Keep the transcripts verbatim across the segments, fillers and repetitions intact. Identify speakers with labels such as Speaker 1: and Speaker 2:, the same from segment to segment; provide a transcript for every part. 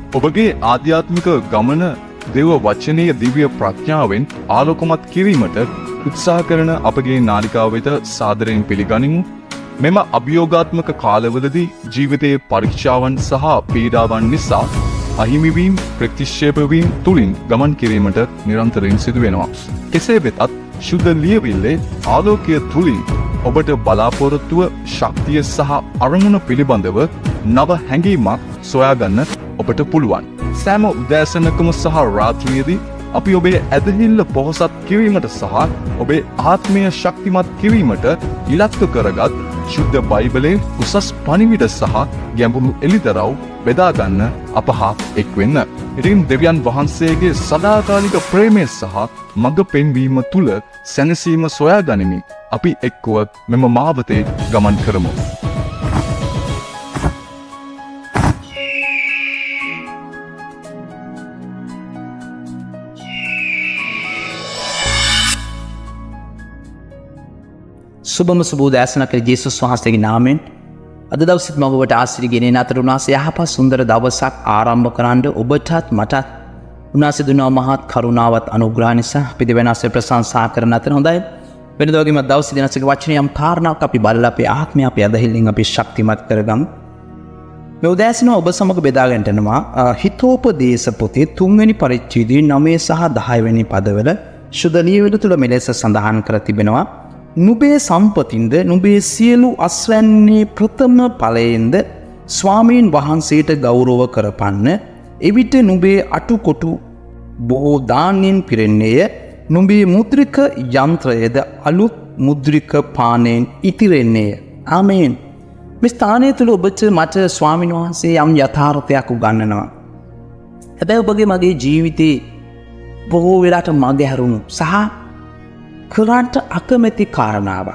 Speaker 1: ඔබගේ ආධ්‍යාත්මික ගමන දේව වචනීය දිව්‍ය ප්‍රඥාවෙන් ආලෝකමත් කිරීමට උත්සාහ කරන අපගේ නාලිකාව වෙත සාදරයෙන් පිළිගනිමු. මෙම අභියෝගාත්මක කාලවලදී ජීවිතයේ පරීක්ෂාවන් සහ පීඩාවන් නිසා අහිමිවීම ප්‍රතික්ෂේපවීම තුලින් ගමන් කිරීමට නිරන්තරයෙන් සිදු වෙනවා. කෙසේ වෙතත් ශුද්ධ ලියවිල්ලේ ආලෝකය තුලින් ඔබට බලාපොරොත්තුව ශක්තිය සහ අරමුණ පිළිබඳව නව හැඟීමක් සොයාගන්න ඔබට පුළුවන්. සෑම උදෑසනකම සහ රාත්‍රියේදී අපි ඔබේ ඇදහිල්ල පොහොසත් කිරීමට සහ ඔබේ ආත්මය ශක්තිමත් කිරීමට ඉලක්ක කරගත් ශුද්ධ බයිබලයේ උසස් පණිවිඩ සහ ගැඹුරු එළිදරව් බෙදාගන්න අප හා එක් වෙන්න. ඉතින් දෙවියන් වහන්සේගේ සදාකාලික ප්‍රේමය සහ මඟ පෙන්වීම තුල සැනසීම සොයා ගනිමින් අපි එක්කව මෙම මාවතේ ගමන් කරමු.
Speaker 2: සුබම සුබ උදෑසනක ජේසුස් වහන්සේගේ නාමයෙන් අද දවසෙත් මම ඔබට ආශිර්වාද ගෙනෙන අතර උන්වහන්සේ යහපත් සුන්දර දවසක් ආරම්භ කරන්න ඔබටත් මටත් උන්වහන්සේ දුන්නා මහත් කරුණාවත් අනුග්‍රහ නිසා අපි දෙවනාසේ ප්‍රශංසා කරන අතර හොඳයි. වෙනදා වගේම දවසේ දිනසක වචනේ යම් කාරණාවක් අපි බලලා අපේ ආත්මය අපි අදහිල්ලෙන් අපි ශක්තිමත් කරගමු. මේ උදෑසන ඔබ සමග බෙදා ගන්නට යනවා හිතෝපදේශ පොතේ තුන්වෙනි පරිච්ඡේදයේ නවය සහ දහය වෙනි පදවල ශුද්ධ ලියවිල්ල තුල මෙලෙස සඳහන් කර තිබෙනවා. නුබේ සම්පතින්ද නුබේ සියලු අස්වැන්නේ ප්‍රථම ඵලයෙන්ද ස්වාමීන් වහන්සේට ගෞරව කරපන්න. එවිට නුබේ අටුකොටු බොහෝ දාන්යෙන් පිරෙන්නේය. නුබේ මුද්‍රික යන්ත්‍රයේද අලුත් මුද්‍රික පානයෙන් ඉතිරෙන්නේය. ආමේන්. මේ ස්ථානය තුල ඔබට මට ස්වාමීන් වහන්සේ යම් යථාර්ථයක් උගන්වනවා. හැබැයි ඔබගේ මගේ ජීවිතේ බොහෝ වෙලාවට මග හැරුණු සහ කරන්ට අකමැති කාරණාවක්.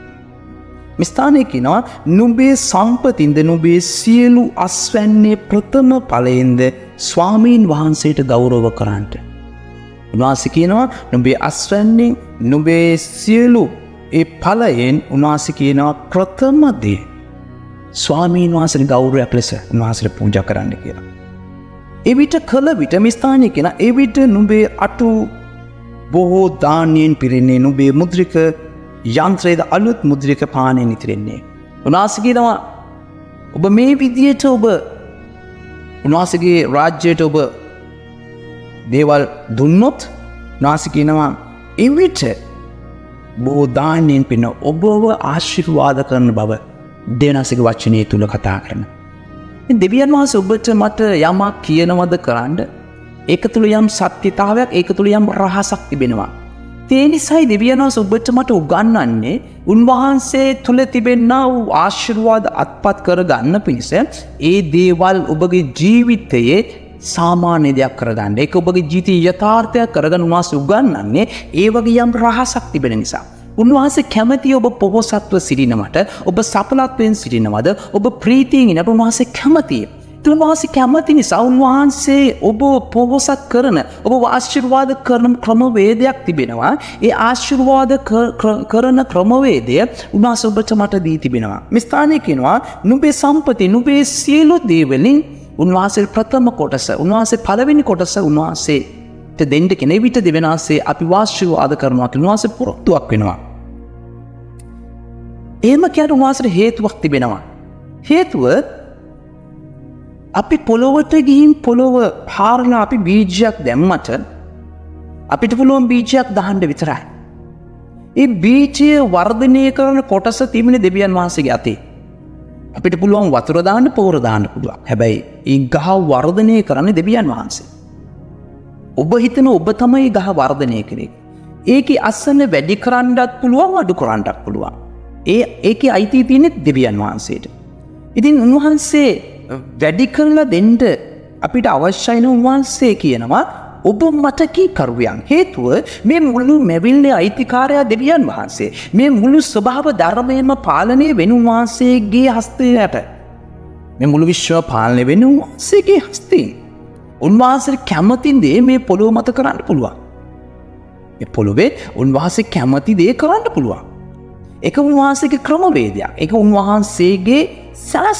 Speaker 2: මේ ස්ථානයේ කියනවා නුඹේ සම්පතින්ද නුඹේ සියලු අස්වැන්නේ ප්‍රථම ඵලයෙන්ද ස්වාමීන් වහන්සේට ගෞරව කරන්නට. උන්වහන්සේ කියනවා නුඹේ අස්වැන්නේ නුඹේ සියලු ඒ ඵලයෙන් උන්වහන්සේ කියනවා ප්‍රථම දේ ස්වාමීන් වහන්සේට ගෞරවයක් ලෙස උන්වහන්සේට පූජා කරන්න කියලා. එවිට කළ විට මේ ස්ථානයේ කියනවා එවිට නුඹේ අටු බොහෝ දාන්යෙන් පිරෙන්නේ නුඹේ මුද්‍රික යන්ත්‍රයේද අලුත් මුද්‍රික පානයෙන් ඉතිරෙන්නේ. උන්වහන්සේ කියනවා ඔබ මේ විදියට ඔබ උන්වහන්සේගේ රාජ්‍යයට ඔබ දේවල් දුන්නොත් උන්වහන්සේ කියනවා එවිට බොහෝ දාන්යෙන් පිරෙන ඔබව ආශිර්වාද කරන බව දෙවියන්ගේ වචනේ තුල කතා කරනවා. මේ දෙවියන් වහන්සේ ඔබට මට යමක් කියනවද කරන්න ඒක තුළ යම් සත්‍යතාවයක් ඒක තුළ යම් රහසක් තිබෙනවා. ඒ නිසායි දෙවියන් වහන්සේ ඔබට මට උගන්වන්නේ උන්වහන්සේ තුළ තිබෙනා වූ ආශිර්වාද අත්පත් කරගන්න පිණිස ඒ දේවල් ඔබගේ ජීවිතයේ සාමාන්‍ය දෙයක් කරගන්න. ඒක ඔබගේ ජීවිතයේ යථාර්ථයක් කරගන්න උන්වහන්සේ උගන්වන්නේ ඒ වගේ යම් රහසක් තිබෙන නිසා. උන්වහන්සේ කැමති ඔබ පොහොසත්ව සිටිනවට ඔබ සඵලත්වයෙන් සිටිනවද ඔබ ප්‍රීතියෙන් ඉන්නට උන්වහන්සේ කැමතියි. උන්වහන්සේ කැමති නිසා උන්වහන්සේ ඔබ පොහොසත් කරන ඔබ ආශිර්වාද කරන ක්‍රමවේදයක් තිබෙනවා. ඒ ආශිර්වාද කරන ක්‍රමවේදය උන්වහන්සේ ඔබට මට දී තිබෙනවා. මේ ස්ථානයේ කියනවා නුඹේ සම්පති නුඹේ සියලු දේවලින් උන්වහන්සේ ප්‍රථම කොටස උන්වහන්සේ පළවෙනි කොටස උන්වහන්සේට දෙන්න කෙනේ විට දෙවෙනාසේ අපි ආශිර්වාද කරනවා කියලා උන්වහන්සේ පොරොත්තුවක් වෙනවා. එහෙම කියන උන්වහන්සේට හේතුවක් තිබෙනවා. හේතුව අපි පොළොවට ගිහින් පොළොව පාරලා අපි බීජයක් දැම්මට අපිට පුළුවන් බීජයක් දාන්න විතරයි. ඒ බීජය වර්ධනය කරන කොටස තිබෙන දෙවියන් වහන්සේගේ අතේ. අපිට පුළුවන් වතුර දාන්න පොර දාන්න පුළුවන්. හැබැයි ඒ ගහ වර්ධනය කරන්නේ දෙවියන් වහන්සේ. ඔබ හිතන ඔබ තමයි ගහ වර්ධනය කරේ. ඒකේ අසන්න වැඩි කරන්නත් පුළුවන් අඩු කරන්නත් පුළුවන්. ඒ ඒකේ අයිතිය තියෙන්නේ දෙවියන් වහන්සේට. ඉතින් උන්වහන්සේ වැඩි කරලා දෙන්න අපිට අවශ්‍යයි නේ උන්වහන්සේ කියනවා ඔබ මට කී කරුවයන්. හේතුව මේ මුළු මැවිල්ලේ අයිතිකාරයා දෙවියන් වහන්සේ. මේ මුළු ස්වභාව ධර්මයෙන්ම පාලනය වෙන උන්වහන්සේගේ හස්තයට. මේ මුළු විශ්ව පාලනය වෙන උන්වහන්සේගේ හස්තයෙන්. උන්වහන්සේ කැමති දේ මේ පොළොව මත කරන්න පුළුවන්. මේ පොළොවේ උන්වහන්සේ කැමති දේ කරන්න පුළුවන්. ඒක උන්වහන්සේගේ ක්‍රමවේදයක්. ඒක උන්වහන්සේගේ සලස්ම.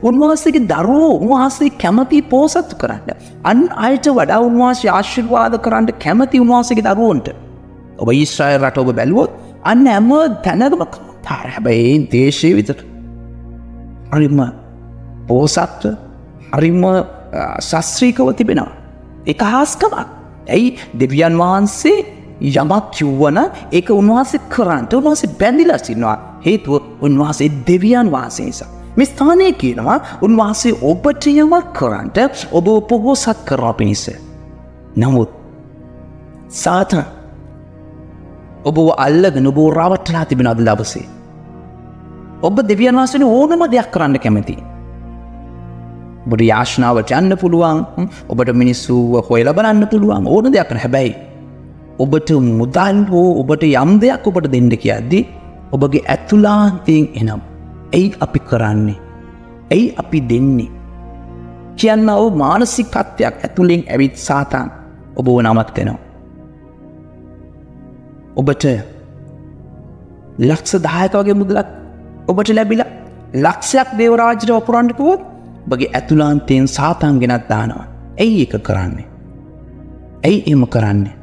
Speaker 2: උන්වහන්සේගේ දරුවෝ උන්වහන්සේ කැමති පෝසත්තු කරන්න. අන් අයට වඩා උන්වහන්සේ ආශිර්වාද කරන්න කැමති උන්වහන්සේගේ දරුවන්ට. ඔබ ඊශ්‍රායල් රට ඔබ බැලුවොත් අන්න හැම තැනකම තාර හැබැයි දේශයේ විතර. හරිම පෝසත්ව හරිම ශාස්ත්‍රීයව තිබෙනවා. ඒක හාස්කමක්. ඇයි දෙවියන් වහන්සේ යමක් කිව්වන ඒක උන්වහන්සේ කරන්නට උන්වහන්සේ බැඳිලා සිටිනවා. හේතුව උන්වහන්සේ දෙවියන් වහන්සේ නිසා. මේ ස්ථානයේ කියනවා උන්වහන්සේ ඔබට යමක් කරන්නට ඔබ පොහොසත් කරවා පිණිස. නමුත් සාතන් ඔබව අල්ලගෙන ඔබව රවට්ටලා තිබෙන අද දවසේ. ඔබ දෙවියන් වහන්සේට ඕනම දෙයක් කරන්න කැමතියි. ඔබට යාචනාවට යන්න පුළුවන්, ඔබට මිනිස්සුව හොයලා බලන්න පුළුවන්, ඕන දෙයක් කරන්න. හැබැයි ඔබට මුදල් හෝ ඔබට යම් දෙයක් ඔබට දෙන්න කියද්දී ඔබගේ ඇතුළාන්තයෙන් එනම් ඇයි අපි කරන්නේ? ඇයි අපි දෙන්නේ? කියන්න ඔව් මානසිකත්වයක් ඇතුළෙන් ඇවිත් සාතන් ඔබව නවත්තනවා. ඔබට ලක්ෂ දහයක වගේ මුදලක් ඔබට ලැබිලා ලක්ෂයක් දේව රාජ්‍යයට වපුරන්න කිව්වොත් ඔබගේ ඇතුළාන්තයෙන් සාතන් ගෙනත් දානවා. ඇයි ඒක කරන්නේ? ඇයි එහෙම කරන්නේ?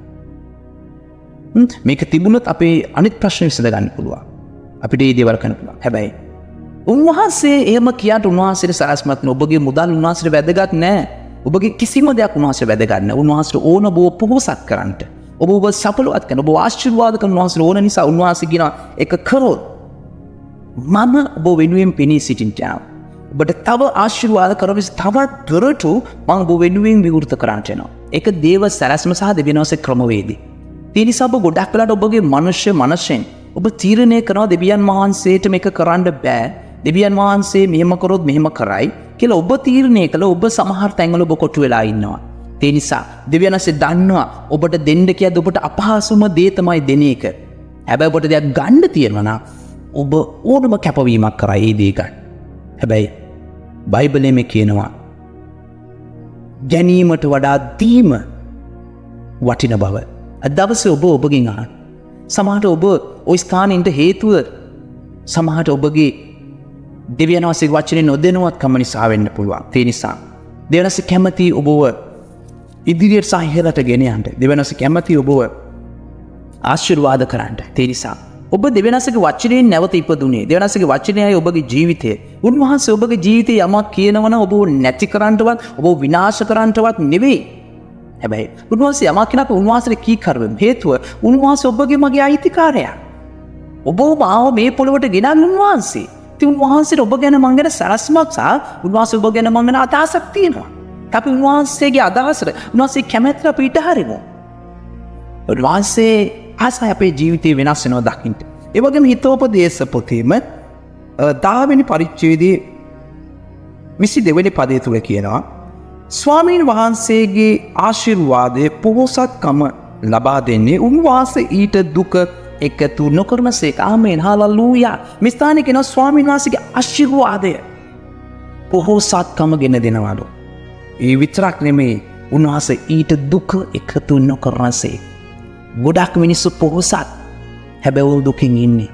Speaker 2: මේක තිබුණොත් අපේ අනිත් ප්‍රශ්න විසඳ ගන්න පුළුවන්. අපිට මේ දේවල් කරන්න පුළුවන්. හැබැයි උන්වහන්සේ එහෙම කියාට උන්වහන්සේට සලස්මත් න ඔබගේ මුදල් උන්වහන්සේට වැදගත් නැහැ. ඔබගේ කිසිම දෙයක් උන්වහන්සේට වැදගත් නැහැ. උන්වහන්සේට ඕන බව පොහොසත් කරන්නට. ඔබ ඔබ සපලවත් කරන ඔබ ආශිර්වාද කරන උන්වහන්සේට ඕන නිසා උන්වහන්සේ කියන එක කරොත් මම ඔබ වෙනුවෙන් පෙනී සිටින්න යනවා. ඔබට තව ආශිර්වාද කරවිස් තවත් දොරටු මම ඔබ වෙනුවෙන් විවෘත කරන්නට යනවා. ඒක දේව සැලැස්ම සහ දෙවියන්වහන්සේ ක්‍රමවේදී. ඒ නිසා ඔබ ගොඩක් වෙලාට ඔබගේ මනුෂ්‍ය මනසෙන් ඔබ තීරණය කරනවා දෙවියන් වහන්සේට මේක කරන්න බෑ. දෙවියන් වහන්සේ මෙහෙම කරොත් මෙහෙම කරයි කියලා ඔබ තීරණය කළා. ඔබ සමහර තැන්වල ඔබ කොටු වෙලා ඉන්නවා. ඒ නිසා දෙවියන් වහන්සේ දන්නවා ඔබට දෙන්න කියද්ද ඔබට අපහසුම දේ තමයි දෙන එක. හැබැයි ඔබට දෙයක් ගන්න තියෙනවා නම් ඔබ ඕනම කැපවීමක් කරා ඒ දේ ගන්න. හැබැයි බයිබලයේ මේ කියනවා ගැනීමට වඩා දීම වටින බව. අද දවසේ ඔබ ඔබගෙන් අහන්න. සමහරට ඔබ ওই ස්ථානෙට හේතුව සමහරට ඔබගේ දෙවියන් වහන්සේගේ වචනේ නොදැනුවත්කම නිසා වෙන්න පුළුවන්. ඒ නිසා දෙවියන් වහන්සේ කැමති ඔබව ඉදිරියට සහ ඉහළට ගෙන යන්න. දෙවියන් වහන්සේ කැමති ඔබව ආශිර්වාද කරන්න. ඒ නිසා ඔබ දෙවියන් වහන්සේගේ වචනයෙන් නැවත ඉපදුනේ. දෙවියන් වහන්සේගේ වචනයයි ඔබගේ ජීවිතය. උන්වහන්සේ ඔබගේ ජීවිතේ යමක් කියනවනම් ඔබව නැති කරන්නවත් ඔබව විනාශ කරන්නවත් නෙවෙයි. හැබැයි උන්වහන්සේ යමක් කියනකොට උන්වහන්සේට කී කරවෙමු. හේතුව උන්වහන්සේ ඔබගේ මගේ අයිතිකාරයා. ඔබව මාව මේ පොළොවට ගෙනන් උන්වහන්සේ. ඉතින් උන්වහන්සේට ඔබ ගැන මං ගැන සරස්මක් සහ උන්වහන්සේ ඔබ ගැන මං ගැන අදහසක් තියෙනවා. අපි උන්වහන්සේගේ අදහසට උන්වහන්සේ කැමැත්තට අපි ඉඩ හරිමු. උන්වහන්සේ ආසයි අපේ ජීවිතේ වෙනස් වෙනවා දකින්න. ඒ වගේම හිතෝපදේශ පොතේම දහ වෙනි පරිච්ඡේදයේ විසි දෙවෙනි පදයේ තුල කියනවා ස්වාමීන් වහන්සේගේ ආශිර්වාදයේ පොහොසත්කම ලබා දෙන්නේ උන්වහන්සේ ඊට දුක එකතු නොකරනසේක. ආමේන් හාලෙලූයා. මේ ස්ථානයේ කියන ස්වාමීන් වහන්සේගේ ආශිර්වාදය පොහොසත්කම ගෙන දෙනවලු. ඒ විතරක් නෙමෙයි උන්වහන්සේ ඊට දුක එකතු නොකරනසේ. ගොඩක් මිනිස්සු පොහොසත් හැබැයි උන් දුකින් ඉන්නේ.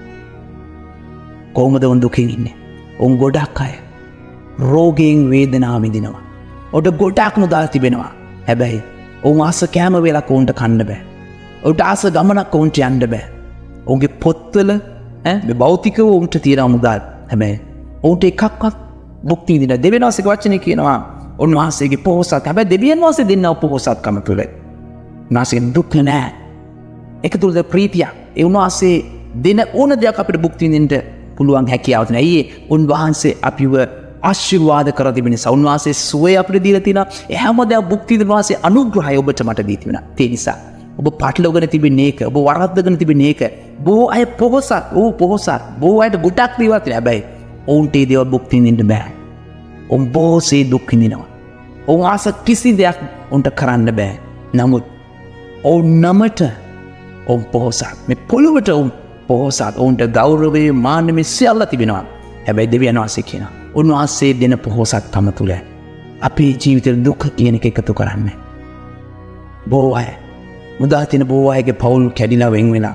Speaker 2: කොහොමද උන් දුකින් ඉන්නේ? උන් ගොඩක් අය රෝගයෙන් වේදනාව විඳිනවා. ඔඩ ගොඩක් නොදා තිබෙනවා. හැබැයි ඔවුන් ආස කෑම වේලක් ඔවුන්ට කන්න බෑ. ඔවුන්ට ආස ගමනක් ඔවුන්ට යන්න බෑ. ඔවුන්ගේ පොත්වල ඈ භෞතිකව ඔවුන්ට තියෙන මුදල්. හැබැයි ඔවුන්ට එකක්වත් භුක්ති විඳින්න දෙවියන් වහන්සේගේ වචනේ කියනවා උන්වහන්සේගේ පොහොසත්. හැබැයි දෙවියන් වහන්සේ දෙන්නව පොහොසත්කම තුළ. උන්වහන්සේගේ දුක නෑ. ඒක තුළද ප්‍රීතිය. ඒ උන්වහන්සේ දෙන ඕන දෙයක් අපිට භුක්ති විඳින්න පුළුවන් හැකියාව තියෙනවා. අයියේ උන්වහන්සේ අපිව ආශිර්වාද කර තිබෙන නිසා උන්වහන්සේ සුවය අපිට දීලා තියෙනවා. ඒ හැමදාම භුක්ති විඳින වාසේ අනුග්‍රහය ඔබට මට දී තිබෙනවා. ඒ නිසා ඔබ පාටලවගෙන තිබෙන්නේ ඒක. ඔබ වරද්දගෙන තිබෙන්නේ ඒක. බොහෝ අය පොහොසත්, ඕ පොහොසත්. බොහෝ අයට ගොඩක් දේවල් තියෙනවා. හැබැයි ඔවුන්ට ඒ දේවල් භුක්ති විඳින්න බෑ. ඔවුන් බොහෝසේ දුක් විඳිනවා. ඔවුන් ආස කිසි දෙයක් උන්ට කරන්න බෑ. නමුත් ඔවුන් නමට ඔවුන් පොහොසත්. මේ පොළොවට ඔවුන් පොහොසත්. ඔවුන්ට ගෞරවයේ මාන්නයේ සියල්ල තිබෙනවා. හැබැයි දෙවියන් වහන්සේ කියනවා උන්වහන්සේ දෙන පොහොසත්කම තුළ අපේ ජීවිතේ දුක කියන එක එකතු කරන්නේ. බොහෝ අය මුදා තියෙන බොහෝ අයගේ පවුල් කැඩිලා වෙන් වෙලා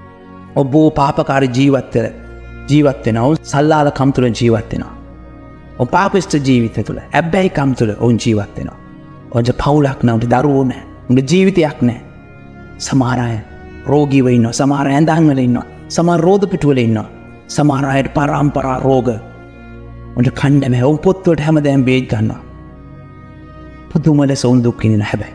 Speaker 2: ඔබ පාපකාරී ජීවත් වෙලා ජීවත් වෙනවා. සල්ලාල කම් තුළ ජීවත් වෙනවා. ඔවුන් පාපිෂ්ඨ ජීවිතය තුළ ඇබ්බැහිකම් තුළ ඔවුන් ජීවත් වෙනවා. ඔවුන්ට පවුලක් නැහැ, ඔවුන්ට දරුවෝ නැහැ, ඔවුන්ට ජීවිතයක් නැහැ. සමහර අය රෝගීව ඉන්නවා, සමහර අය ඇඳන් වල ඉන්නවා, සමහර රෝද පිටුවල ඉන්නවා, සමහර අයට පරම්පරා රෝග. ඔවුන්ට කන්න බැහැ, ඔවුන් පොත්වලට හැමදාම බේත් ගන්නවා. පුදුම ලෙස ඔවුන් දුක් විඳින හැබැයි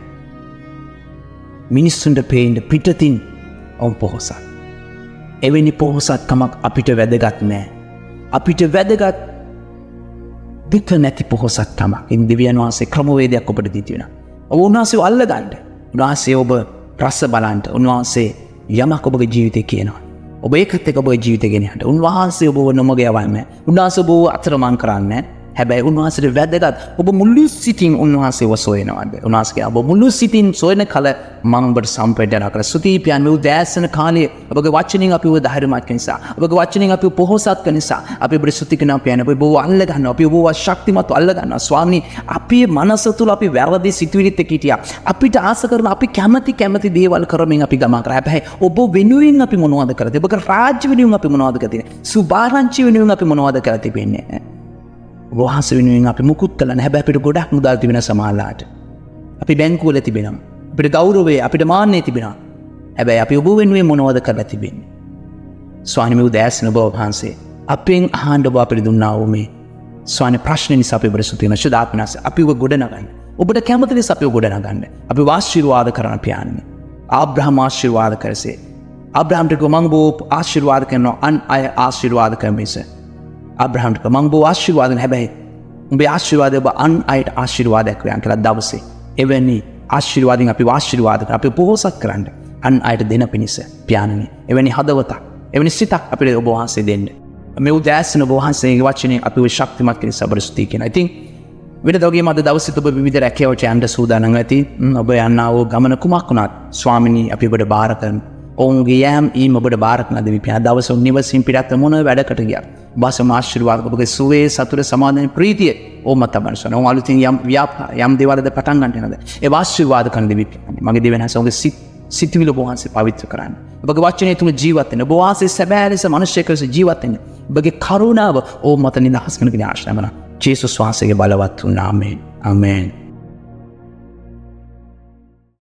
Speaker 2: මිනිස්සුන්ට පේන්න පිටතින් ඔවුන් පොහොසත්. එවැනි පොහොසත්කමක් අපිට වැදගත් නැහැ. අපිට වැදගත් දුක නැති පොහොසත්කමක්. ඉන් දෙවියන් වහන්සේ ක්‍රමවේදයක් ඔබට දී තියෙනවා. ඔබ උන්වහන්සේව අල්ලගන්න. උන්වහන්සේ ඔබ රස බලන්න. උන්වහන්සේ යමක් ඔබගේ ජීවිතේ කියනවා. ඔබ ඒකත් එක්ක ඔබගේ ජීවිතේ ගෙන යන්න. උන්වහන්සේ ඔබව නොමග යවන්නේ. උන්වහන්සේ ඔබව අතරමං කරන්නේ. හැබැයි උන්වහන්සේට වැදගත් ඔබ මුළු සිතින් උන්වහන්සේව සොයනවාද? උන්වහන්සේ ඔබ මුළු සිතින් සොයන කල මම ඔබට සම්පේඩන කර ස්තුතිපියන් මේ උදෑසන කාලයේ ඔබගේ වචනින් අපිව ධෛර්යමත් නිසා, ඔබගේ වචනින් අපිව පොහොසත් නිසා අපි ඔබට ස්තුති කරනවා පියන. අපි ඔබව අල්ල ගන්නවා, අපි ඔබව ශක්තිමත් අල්ල ගන්නවා. ස්වාමීනි, අපේ මනස තුල අපි වැරදි සිතුවිලිත් එක්ක හිටියා. අපිට ආස කරන අපි කැමති කැමති දේවල් කරමින් අපි ගමන් කරා. හැබැයි ඔබ වෙනුවෙන් අපි මොනවද කරන්නේ? ඔබගේ රාජ්‍ය වෙනුවෙන් අපි මොනවද කරන්නේ? සුභාරංචි වෙනුවෙන් අපි මොනවද කරලා තිබෙන්නේ? වහන්ස වෙනුවෙන් අපි මුකුත් කළා නැහැ. හැබැයි අපිට ගොඩක් මුදල් තිබෙන සමාජලාට. අපි බැංකුවල තිබෙනවා. අපිට ගෞරවය, අපිට මාන්නය තිබෙනවා. හැබැයි අපි ඔබ වෙනුවෙන් මොනවද කරලා තිබෙන්නේ? ස්වාමීන් වහන්සේ උදෑසන ඔබ වහන්සේ අපෙන් අහන්න ඔබ අපිට දුන්නා වූ මේ ස්වාමීන් ප්‍රශ්න නිසා අපි ඔබට ස්තුති කරනවා. ශුද්ධාත්මනස අපිව ගොඩනගන්න. ඔබට කැමති ලෙස අපිව ගොඩනගන්න. අපි ආශිර්වාද කරන පියාණන්. ආබ්‍රහම් ආශිර්වාද කරසේ. ආබ්‍රහම්ට ගොමං බෝ ආශිර්වාද කරනවා, අන් අය ආශිර්වාද කරමිස. අබ්‍රහම්ට මං බෝ ආශිර්වාදන. හැබැයි උඹේ ආශිර්වාදය ඔබ අන් අයට ආශිර්වාදයක් වේයන් කියලා දවසේ එවැනි ආශිර්වාදින් අපි ආශිර්වාද කර අපි පොහොසත් කරන්න අන් අයට දෙන පිණිස පියාණනි එවැනි හදවතක් එවැනි සිතක් අපිට ඔබ වහන්සේ දෙන්න. මේ උදෑසන ඔබ වහන්සේගේ වචනේ අපිව ශක්තිමත් කරන සබරස්ති කියන. I think වෙන දවගේ මද දවසේ ඔබ විවිධ රැකියාවට යන්න සූදානම් ඇති. ඔබ යන්නා වූ ගමන කුමක් වුණත් ස්වාමිනී අපි ඔබට බාර කරන ඔවුන්ගේ යෑම ඊම ඔබට බාර කරන දෙවි පියා දවස නිවසින් පිටත් මොන වැඩකට ගියත් වාසම ආශිර්වාද ඔබගේ සුවේ සතුට සමාධි ප්‍රීතිය ඕම තමයි සන. ඔව් අලුතින් යම් ව්‍යාපාර යම් දේවල්ද පටන් ගන්න යනද ඒ ආශිර්වාද කරන දෙවි පියා මගේ දෙවියන්ස ඔබගේ සිත් සිතවිලි ඔබ වහන්සේ පවිත්‍ර කරන්න. ඔබගේ වචනේ තුල ජීවත් වෙන්න. ඔබ වහන්සේ සැබෑ ලෙස මිනිසෙක් ලෙස ජීවත් වෙන්න. ඔබගේ කරුණාව ඕම මත නිදහස් කරන කෙනා ආශ්‍රයමන. ජේසුස් වහන්සේගේ බලවත් වූ නාමයෙන්. ආමේන්.